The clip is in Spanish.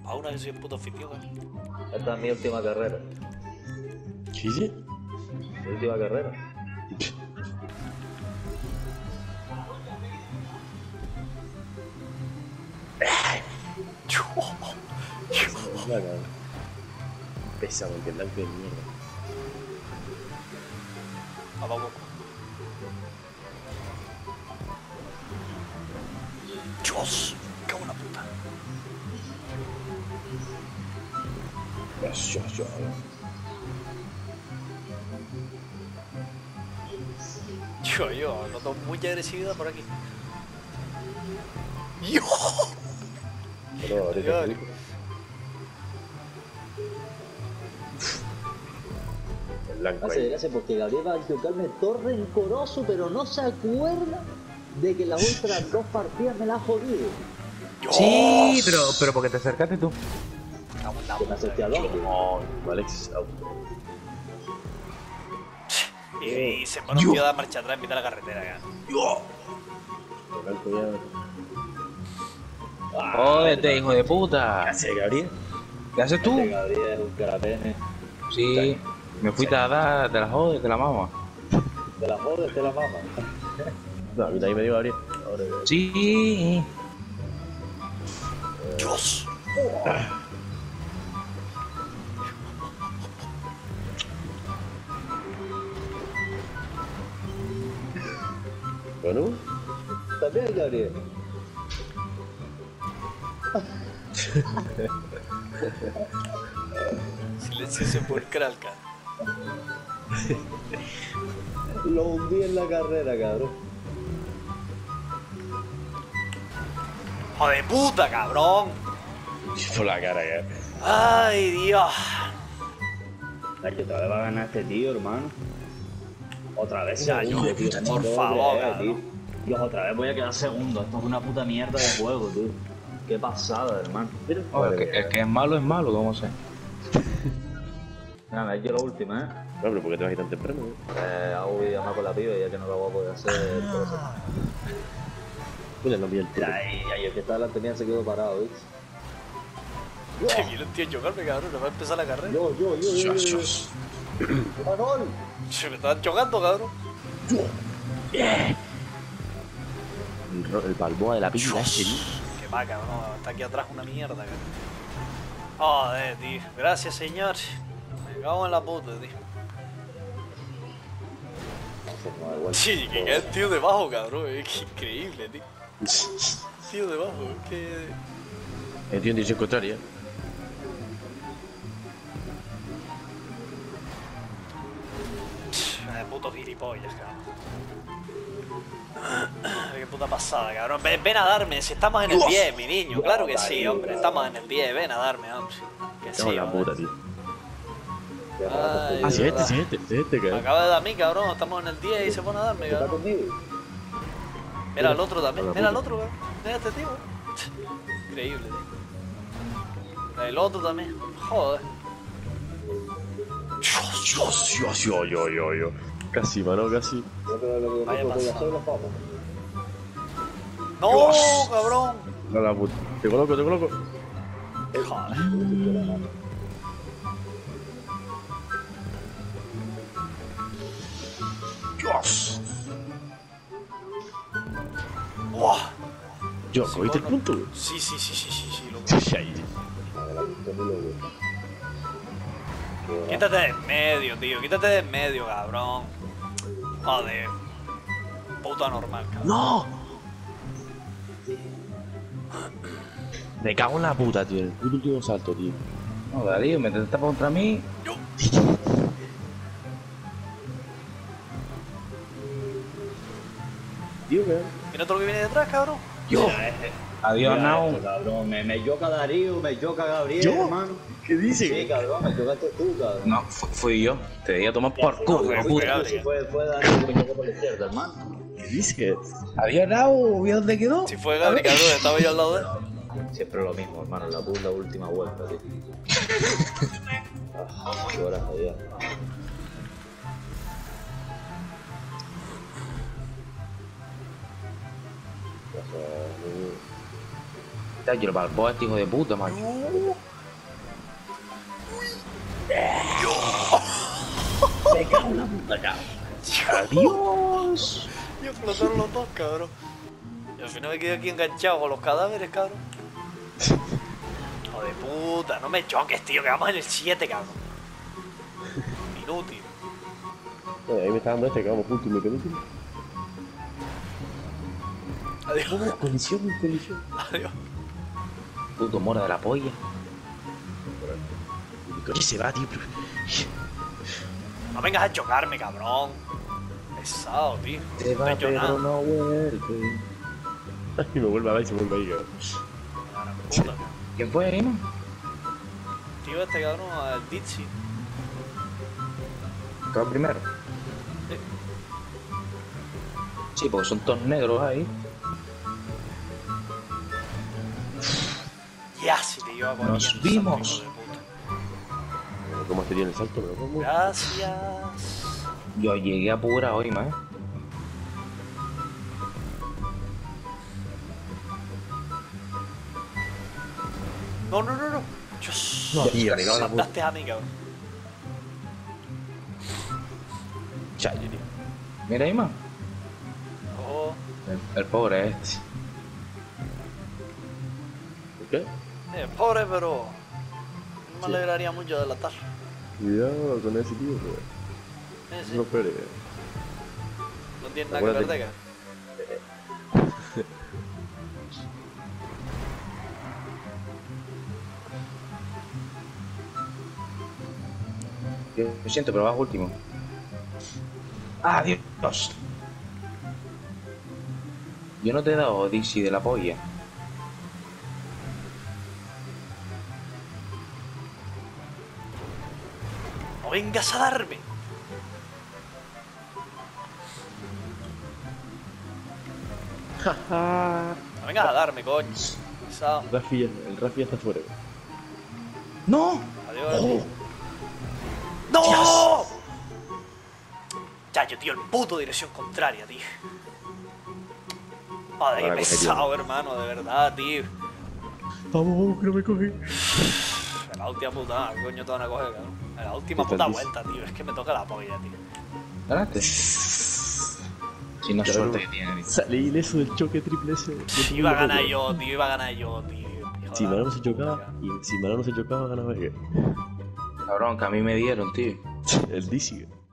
Pa' una que soy un puto anfitrión, Esta es mi última carrera. ¿Qué dice? Mi última carrera. Pesa porque el blanco de mierda. Vamos. Dios, me cago en la puta. Yo. Yo, noto mucha agresividad por aquí. Yo. Pero ahorita Dios. el blanco Hace ahí. gracia porque Gabriel va a tocarme todo rencoroso, pero no se acuerda de que las otras dos partidas me la ha jodido. Sí, pero porque te acercaste tú. Cago en la Que me acerqué al hombre. No, Alex, Y se pone un tío a dar marcha atrás en mitad de la carretera, ya. el blanco ya. Jódete, hijo de puta. ¿Qué hace, Gabriel? ¿Qué haces tú? Este Gabriel es un carapene. Sí, me fuiste a dar de la joda, de la mama. De la jodes, de la mama. No, a mí también me dio Gabriel. Ahora Sí. Dios. bueno, También Gabriel. Silencio sepulcral, cara. Lo hundí en la carrera, cabrón. ¡Joder puta, cabrón! por la cara, ya. ¡Ay, Dios! Ay, que otra vez va a ganar este tío, hermano. Otra vez Ya, segundo, yo, tío. por No puedo favor, creer, cabrón. tío. Dios, otra vez voy a quedar segundo. Esto es una puta mierda de juego, tío. Qué pasada, hermano. Mira, Oh, el que es malo, ¿cómo sé? nada, yo la última, No, pero ¿por qué te vas a ir tan temprano? hago videollamada con la piba ya que no la voy a poder hacer. Mira, no mira el tiro. Ay, el que está delante mía se quedó parado, ¿viste? Que viene un tío a chocarme, cabrón. No va a empezar la carrera. Yo. ¡Manol! Se me estaban chocando, cabrón. El Balboa de la pila ese, tío. Qué va, cabrón. Está aquí atrás una mierda, cabrón. Joder, tío. Gracias, señor. Me cago en la puta, tío. Sí, que queda el tío debajo, cabrón. Es que increíble, tío. Tío debajo, es que... El tío en dirección contraria. Puto gilipollas, cabrón. Qué puta pasada, cabrón. Ven a darme, si estamos en el 10, mi niño. Claro que sí, hombre. Estamos en el 10, ven a darme, hombre. Que sí, No, la hombre. puta, tío. Ay, Ah, sí, verdad. este, Me cabrón. acaba de dar a mí, cabrón. Estamos en el 10 y se pone a darme, ¿Está cabrón. conmigo? Mira al otro también. Hola, Mira al puta. otro, cabrón. Mira a este tío. Increíble, tío. El otro también. Joder. Yo. Casi, mano, casi. Yo creo que lo que Vaya voy a pasada. hacer los papas. ¡No, cabrón! No, la puta. Te coloco. Joder. Dios. ¡Buah! Yo, Sí, ¿cogiste el bueno. punto, güey? Sí, loco. Sí, ahí. Quítate de en medio, tío. Quítate de en medio, cabrón. Joder. Puto anormal, cabrón. ¡No! Me cago en la puta, tío. El puto último salto, tío. No, Darío, me intentaste contra mí. Yo. Tío, ¿qué? Mira todo lo que viene detrás, cabrón. Yo. Adiós, Mira Nao. esto, cabrón. Me choca Darío, me choca Gabriel, ¿Yo? hermano. ¿Qué dice? Sí, cabrón, me chocaste tú, cabrón. No, fui yo. Te di a tomar por culo, hijo de puta. Sí, fue Darío que me chocó por la izquierda, hermano. ¿Qué dice? Adiós, Nao. ¿Vio dónde quedó? Si fue Gabri, cabrón, estaba yo al lado de él. Siempre lo mismo, hermano, la última vuelta, tío. Qué horas había. Yo el Balboa este hijo de puta, macho. Me cago en la puta, cabrón. Adiós. Y explotaron los dos, cabrón. Y al final me quedé aquí enganchado con los cadáveres, cabrón. Hijo de puta, no me choques, tío, que vamos en el 7, cabrón. Inútil. Ahí me está dando este que vamos juntos y me penúltimo. Adiós. Colisión. Adiós. Puto mora de la polla. ¿Y coño se va, tío? No vengas a chocarme, cabrón. Pesado, tío. Te No va he hecho pero nada. no vuelve. Y me vuelve a dar y se vuelve ahí, cabrón. A la puta. ¿Quién fue, Rima? Tío, este cabrón, el Dixie. ¿Quedó primero? Sí. Sí, porque son todos negros ahí. Ya, si te iba a poner. Nos subimos. ¿Cómo sería en el salto? Pero ¿cómo? Gracias. Yo llegué a pura hoy, más. No. Dios. No, tío, me cago en la puta. Saltaste a mí, cabrón. Chayo, tío. Mira, Ima. Oh, El pobre este. ¿Qué? pobre, pero. Me alegraría mucho de la tarde. Cuidado con ese tío, pues. Sí. No esperes. No tiene nada que Acuérdate. perder, cabrón. Lo siento, pero vas último. Adiós. Yo no te he dado Dixie de la polla. No vengas a darme. No vengas a darme, coño. Pesado. El Rafi ya está fuera, güey. ¡No! Adiós. Tío. ¡No! Chayo, tío, el puto dirección contraria, tío. Joder, qué Ahora coge, pesado, hermano, de verdad, tío. Vamos, que no me coge. En la última puta, ¿qué coño te van a coger, cabrón? En la última puta vuelta, tío. Es que me toca la polla, tío. ¿Ganaste? Si no es Claro. suerte que tiene. tío. Salí ileso del choque triple S. Iba a ganar yo, tío. Iba a ganar yo, tío. Hijo Si de la Mano se puta. chocaba, y si Mano no se chocaba, ganaba el Cabrón, que a mí me dieron, tío. Dizzy.